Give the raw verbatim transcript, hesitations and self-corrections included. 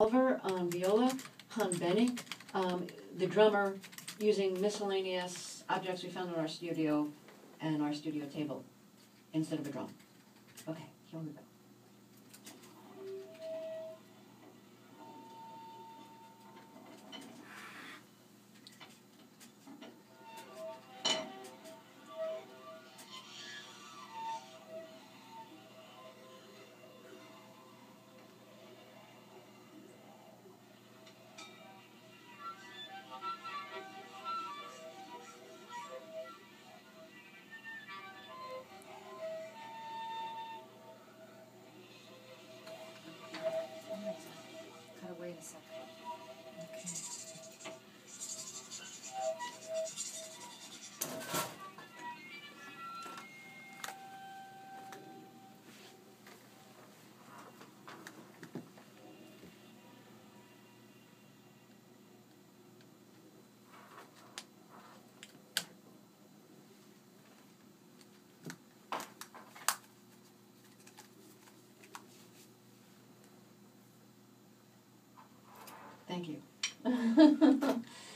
Culver on viola, on Bennink, um, the drummer, using miscellaneous objects we found in our studio and our studio table instead of a drum. Okay, here we go. Gotta wait a second. Okay. Thank you.